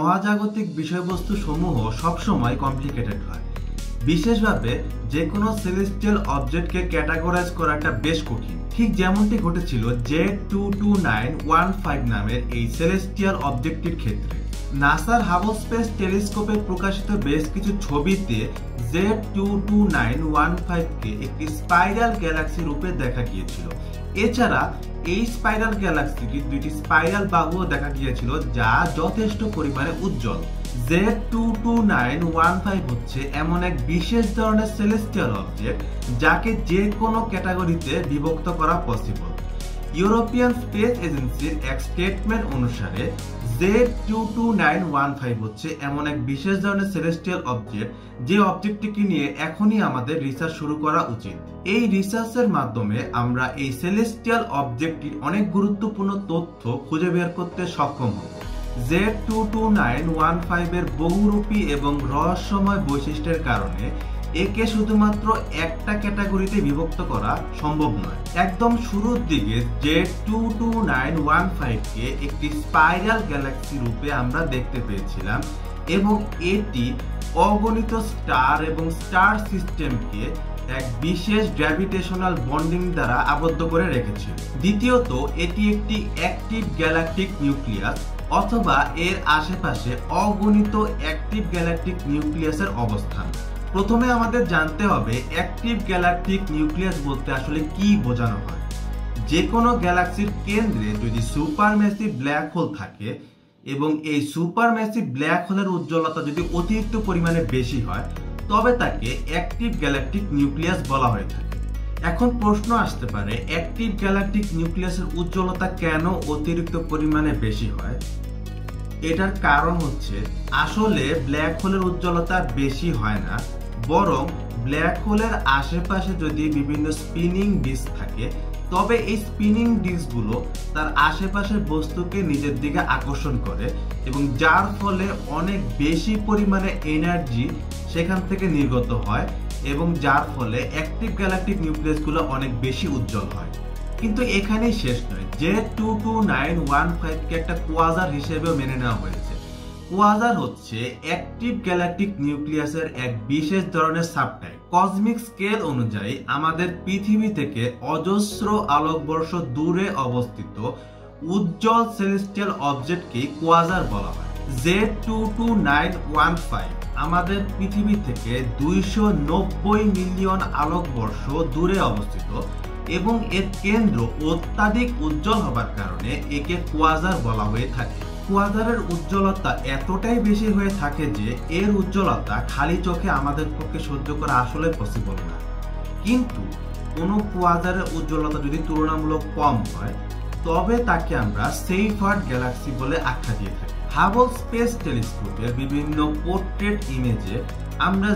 মহাজাগতিক বিষয়বস্তু সমূহ সবসময় কমপ্লিকেটেড হয়। বিশেষভাবে যে কোনো সেলেস্টিয়াল অবজেক্টকে ক্যাটাগরাইজ করাটা বেশ কঠিন। ঠিক যেমনটি ঘটেছিল Z22915 নামের এই সেলেস্টিয়াল অবজেক্টটির ক্ষেত্রে। নাসার হাবল স্পেস টেলিস্কোপে প্রকাশিত বেশ কিছু ছবিতে Z22915কে একটি স্পাইরাল গ্যালাক্সি রূপে দেখা গিয়েছিল। এছাড়া এই স্পাইরাল গ্যালাক্সিটি দুইটি স্পাইরাল বাহুও দেখা গিয়েছিল, যা যথেষ্ট পরিমাণে উজ্জ্বল। Z22915 হচ্ছে এমন এক বিশেষ ধরনের সেলেস্টিয়াল অবজেক্ট যাকে যে কোনো ক্যাটাগরিতে বিভক্ত করা পসিবল। ইউরোপিয়ান স্পেস এজেন্সির এক স্টেটমেন্ট অনুসারে Z22915 হচ্ছে এমন এক বিশেষ ধরনের সেলেস্টিয়াল অবজেক্ট যে অবজেক্টটিকে নিয়ে এখনই আমাদের রিসার্চ শুরু করা উচিত। এই রিসার্চের মাধ্যমে আমরা এই সেলেস্টিয়াল অবজেক্টটির অনেক গুরুত্বপূর্ণ তথ্য খুঁজে বের করতে সক্ষম হব। Z22915 এর বহুরূপী এবং রহস্যময় বৈশিষ্ট্যের কারণে একে শুধুমাত্র একটা ক্যাটাগরিতে বিভক্ত করা সম্ভব নয়। একদম শুরুর দিকে Z22915কে একটি স্পাইরাল গ্যালাক্সি রূপে আমরা দেখতে পেয়েছিলাম এবং এটি অগণিত স্টার এবং স্টার সিস্টেমকে এক বিশেষ গ্র্যাভিটেশনাল বন্ডিং দ্বারা আবদ্ধ করে রেখেছিল। দ্বিতীয়ত, এটি একটি অ্যাক্টিভ গ্যালাকটিক নিউক্লিয়াস অথবা এর আশেপাশে অগণিত অ্যাক্টিভ গ্যালাকটিক নিউক্লিয়াসের অবস্থান। প্রথমে আমাদের জানতে হবে অ্যাক্টিভ গ্যালাকটিক নিউক্লিয়াস বলতে আসলে কি বোঝানো হয়। যে কোনো গ্যালাক্সির কেন্দ্রে যদি সুপারম্যাসিভ ব্ল্যাক হোল থাকে এবং এই সুপারম্যাসিভ ব্ল্যাক হোলের উজ্জ্বলতা যদি অতিরিক্ত পরিমাণে বেশি হয়, তবে তাকে অ্যাক্টিভ গ্যালাকটিক নিউক্লিয়াস বলা হয়ে থাকে। এখন প্রশ্ন আসতে পারে, অ্যাক্টিভ গ্যালাকটিক নিউক্লিয়াসের উজ্জ্বলতা কেন অতিরিক্ত পরিমাণে বেশি হয়? এটার কারণ হচ্ছে আসলে ব্ল্যাক হোলের উজ্জ্বলতা বেশি হয় না, বরং ব্ল্যাক হোলের আশেপাশে যদি বিভিন্ন স্পিনিং ডিস্ক থাকে, তবে এই স্পিনিং ডিস্কগুলো তার আশেপাশের বস্তুকে নিজের দিকে আকর্ষণ করে এবং যার ফলে অনেক বেশি পরিমাণে এনার্জি সেখান থেকে নির্গত হয় এবং যার ফলে অ্যাক্টিভ গ্যালাকটিক নিউক্লিয়াসগুলো অনেক বেশি উজ্জ্বল হয়। কিন্তু এখানেই শেষ নয়। Z22915কে একটা কোয়াজার হিসেবেও মেনে নেওয়া হয়েছে। কোয়াজার হচ্ছে অ্যাক্টিভ গ্যালাকটিক নিউক্লিয়াসের এক বিশেষ ধরনের সাবটাইপ। কসমিক স্কেল অনুযায়ী আমাদের পৃথিবী থেকে অজস্র আলোকবর্ষ দূরে অবস্থিত উজ্জ্বল সেলেস্টিয়াল অবজেক্টকে কোয়াজার বলা হয়। Z22915 আমাদের পৃথিবী থেকে 290 মিলিয়ন আলোকবর্ষ দূরে অবস্থিত এবং এর কেন্দ্র অত্যাধিক উজ্জ্বল হবার কারণে একে কোয়াজার বলা হয়ে থাকে। কোয়াজারের উজ্জ্বলতা এতটাই বেশি হয়ে থাকে যে এর উজ্জ্বলতা খালি চোখে আমাদের পক্ষে সহ্য করা আসলে পসিবল না। কিন্তু কোনো কোয়াজারের উজ্জ্বলতা যদি তুলনামূলক কম হয়, তবে তাকে আমরা সেইফার্ড গ্যালাক্সি বলে আখ্যা দিয়ে থাকি। হাবল স্পেস টেলিস্কোপের বিভিন্ন পোর্ট্রেট ইমেজে আমরা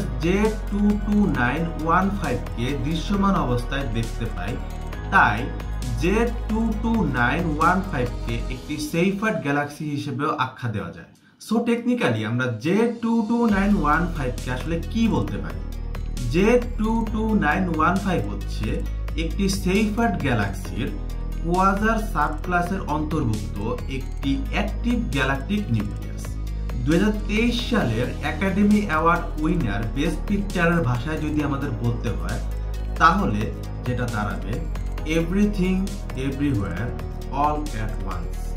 Z22915কে দৃশ্যমান অবস্থায় দেখতে পাই। তাই Z22915কে একটি সেইফার্ড গ্যালাক্সি হিসেবেও আখ্যা দেওয়া যায়। সো টেকনিক্যালি আমরা Z22915কে আসলে কি বলতে পারি? Z22915 হচ্ছে একটি সেইফার্ড গ্যালাক্সির কোয়াজার সাবক্লাসের অন্তর্ভুক্ত একটি অ্যাক্টিভ গ্যালাকটিক নিউক্লিয়াস। 2023 সালের একাডেমি অ্যাওয়ার্ড উইনার বেস্ট পিকচারের ভাষায় যদি আমাদের বলতে হয়, তাহলে যেটা দাঁড়াবে everything everywhere all at once.